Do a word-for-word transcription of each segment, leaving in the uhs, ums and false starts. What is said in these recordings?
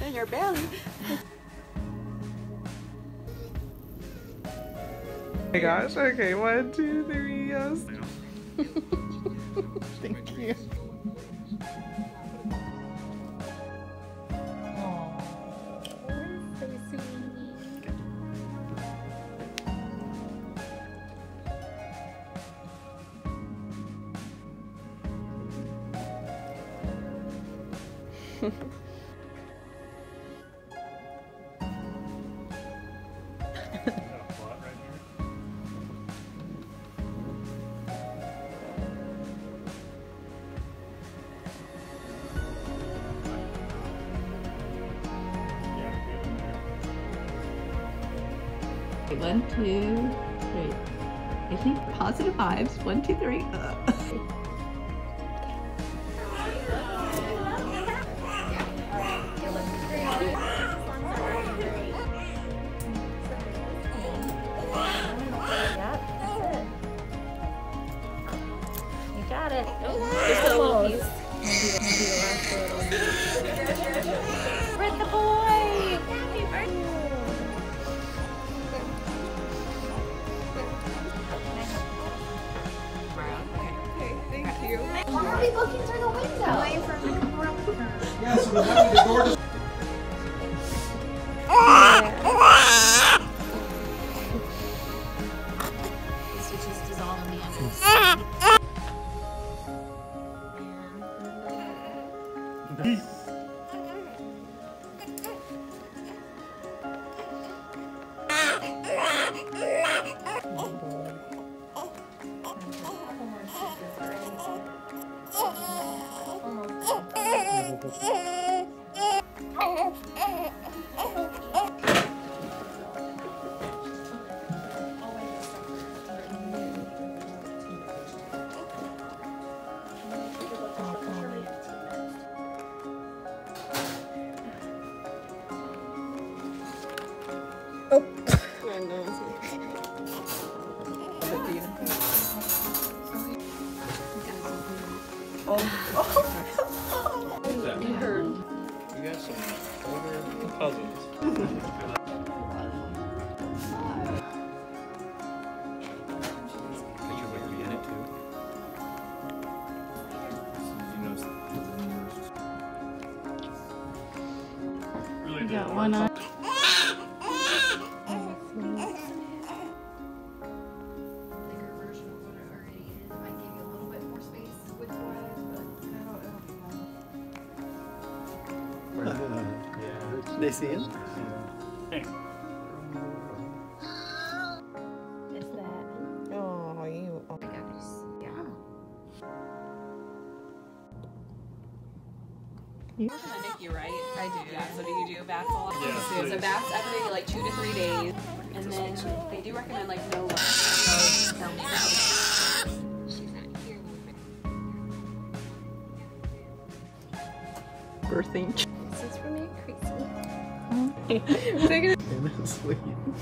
in your belly. Oh my gosh, okay, one, two, three, yes. Thank you. One, two, three. I think positive vibes. One, two, three. Uh. You got it. Just a little piece. We're the boy. Happy birthday. Why are we looking through the window? Away from the camera. Yeah, so the, the door just... The switches dissolve in the ends. You heard. You got some older cousins. You got one eye. They see him? It's that. Oh, you. Oh. Yeah. Nick, you right? I do. Yeah. So do you do baths a lot? Yeah, So please. baths every like two to three days, and then they do recommend like no. Birthing. This is for me, crazy. Sweet.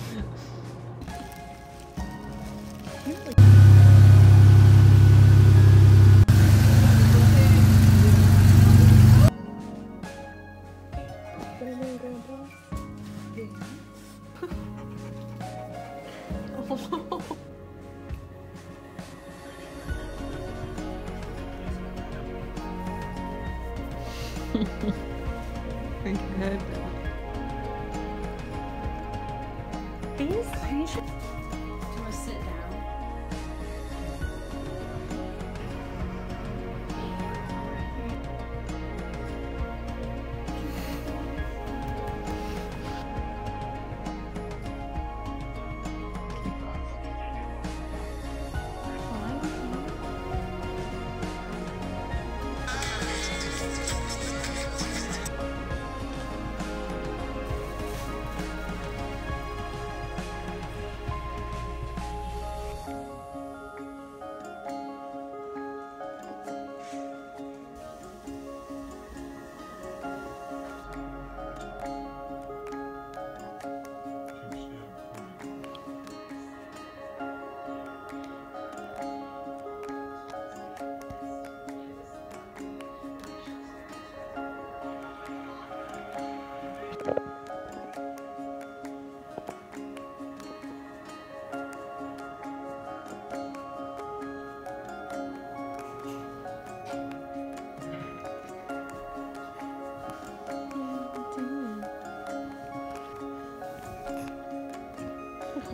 Good. These? Do you want to sit down?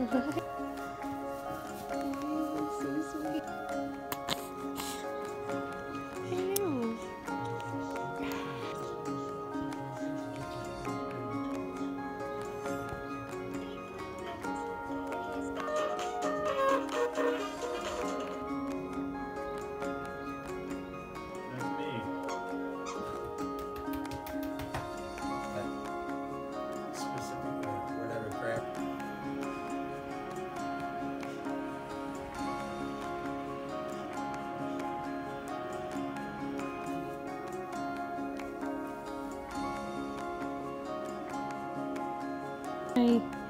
So sweet. I know. That's me. Specific or whatever crap. Hi.